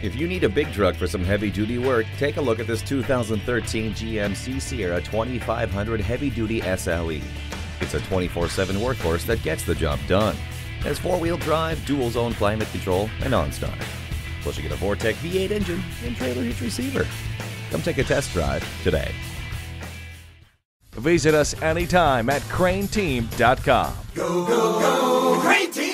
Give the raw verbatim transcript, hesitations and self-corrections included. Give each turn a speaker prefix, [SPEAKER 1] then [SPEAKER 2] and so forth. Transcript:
[SPEAKER 1] If you need a big truck for some heavy-duty work, take a look at this two thousand thirteen G M C Sierra twenty-five hundred Heavy Duty S L E. It's a twenty-four seven workhorse that gets the job done. It has four-wheel drive, dual-zone climate control, and OnStar. Plus you get a Vortec V eight engine and trailer hitch receiver. Come take a test drive today.
[SPEAKER 2] Visit us anytime at crain team dot com.
[SPEAKER 3] Go, go, go, Crain Team!